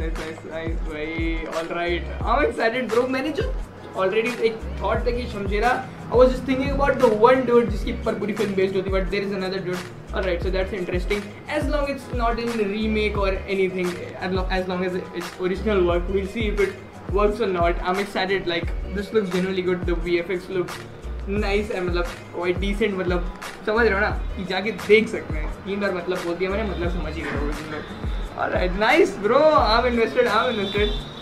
nice भाई. All right, I'm excited bro. मैंने जो already एक thought था कि Shamshera, I was just thinking about the one dude जिसकी पर पूरी film based होती, but there is another dude. All right, so that's interesting. As long as it's not in remake or anything, as long as it's original work, we'll see if it works or not. I'm excited. Like this looks genuinely good. The VFX looks nice है, मतलब quite decent, मतलब समझ रहे हो ना कि जाके देख सकते हैं. 3 बार मतलब बोल दिया मैंने, मतलब समझ ही गए हो तुम लोग. All right, nice bro. I'm invested.